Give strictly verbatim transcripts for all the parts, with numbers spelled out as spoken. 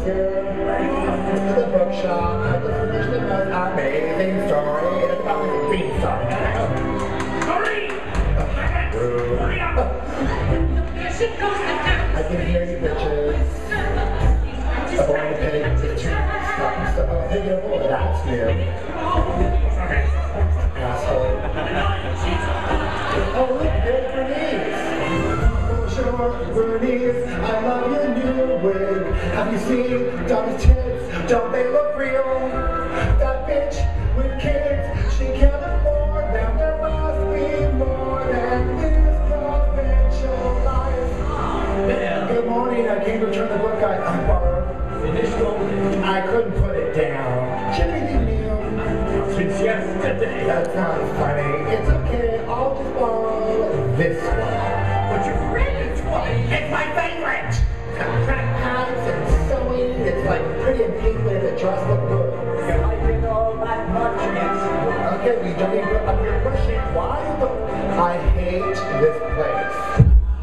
girl. To the bookshop, I just finished the most amazing story. It's about like a green song. Hurry! Hurry up! There she goes the cat. I can hear you, bitches. The boy in the pig is too stuck. So, oh, hey, your boy, that's new. Asshole. Oh, look, there's Bernice. Oh, sure, Bernice, I love your new wig. Have you seen Dobby's tits? Don't they look real? That bitch with kids, she can't afford them. There must be more than this provincial life. Good morning, I came to return the book I borrowed. I couldn't put it down. Should anything new? Since yesterday. That's not funny. It's okay, I'll just borrow this one. But you read it twice. It's my favorite! Crack packs and sewing. It's like pretty and pink, but it just look good. You like it all that much, yes. Okay, we don't even put up your question. Why the... I hate this place.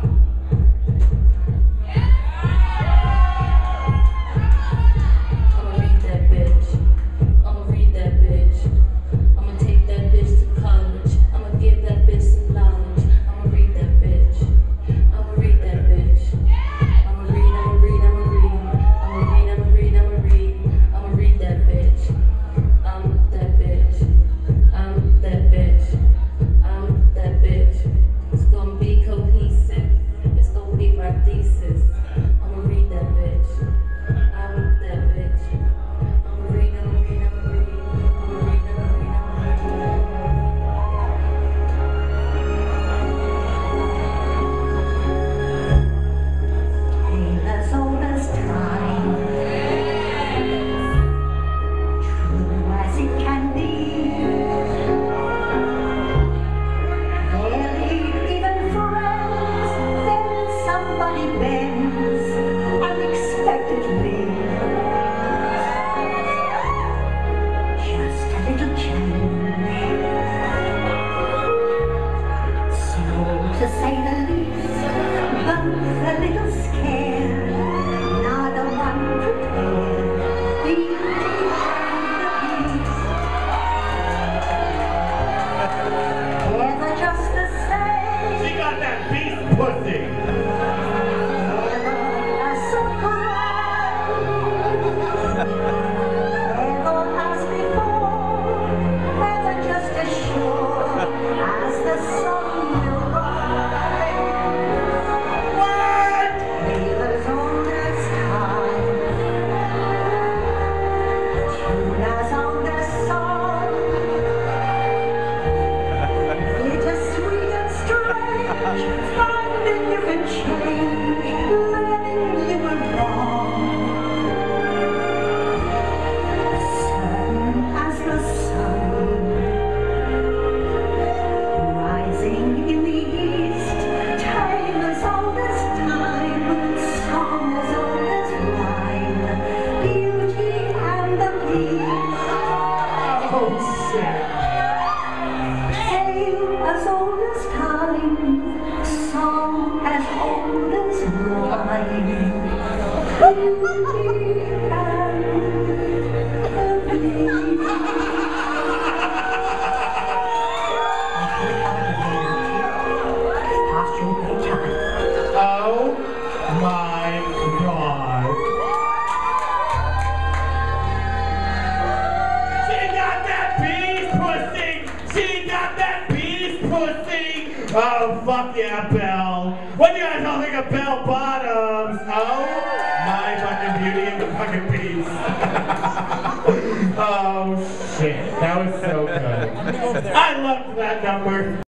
To say the least, both a little scared, neither one prepared, the beauty and the beast. Never just the same. She got that beast pussy. Never a surprise. Never as before. Never just as sure as the sun will rise. Finding you can change, learning you were wrong. Certain as the sun, rising in the east, tale as old as time, song as old as rhyme, beauty and the beast. Oh, shit. Tale as old as time, song as old as rhyme, beauty and the beast. Past your bedtime. Oh my God. She got that beast pussy. She got that beast pussy. Oh, fuck yeah, Belle. What do you guys all think of Belle Bottoms? Oh, my fucking Beauty and the fucking Beast. Oh, shit. That was so good. I loved that number.